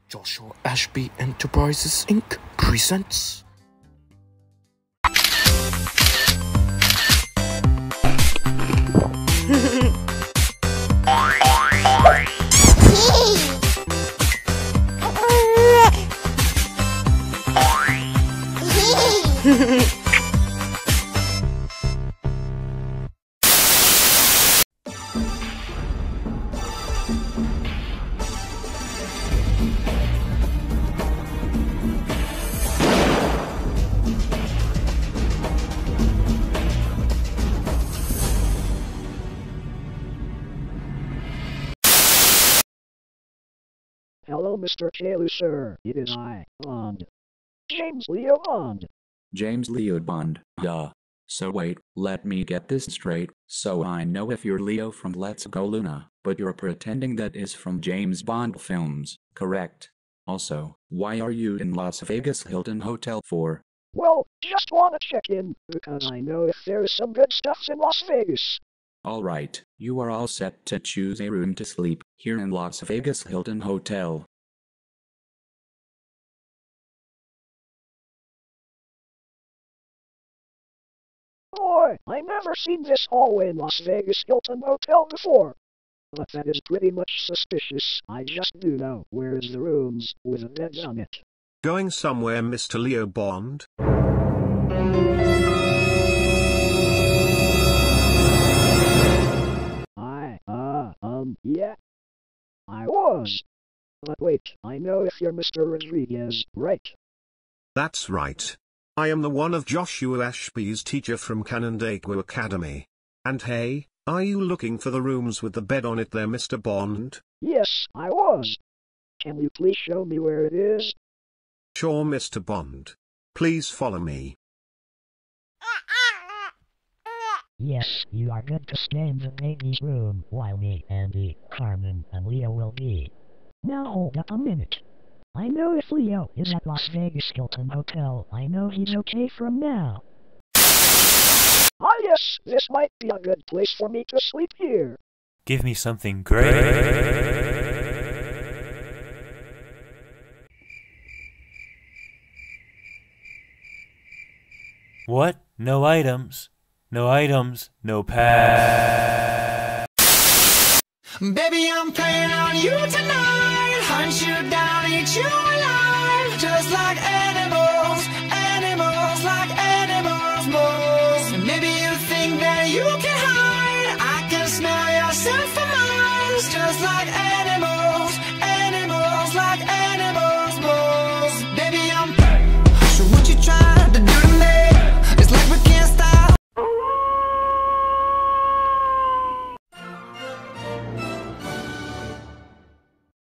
Joshua Ashby Enterprises Inc. presents Hello, Mr. Chalu, sir. It is I, Bond. James Leo Bond. James Leo Bond, duh. So wait, let me get this straight. So I know if you're Leo from Let's Go Luna, but you're pretending that is from James Bond films, correct? Also, why are you in Las Vegas Hilton Hotel for? Well, just wanna check in, because I know if there's some good stuff in Las Vegas. Alright, you are all set to choose a room to sleep here in Las Vegas Hilton Hotel. Boy, I never seen this hallway in Las Vegas Hilton Hotel before. But that is pretty much suspicious. I just do know where's the rooms with the beds on it. Going somewhere, Mr. Leo Bond? Yeah. I was. But wait, I know if you're Mr. Rodriguez, right? That's right. I am the one of Joshua Ashby's teacher from Canandaigua Academy. And hey, are you looking for the rooms with the bed on it there, Mr. Bond? Yes, I was. Can you please show me where it is? Sure, Mr. Bond. Please follow me. Yes, you are good to stay in the baby's room while me, Andy, Carmen, and Leo will be. Now hold up a minute. I know if Leo is at Las Vegas Hilton Hotel, I know he's okay from now. Ah yes, this might be a good place for me to sleep here. Give me something great. What? No items? No items, no pass. Baby, I'm playing on you tonight. Hunt you down, eat you alive. Just like animals, animals, like animals, moles. And maybe you think that you can hide. I can smell yourself for miles. Just like animals, animals, like animals.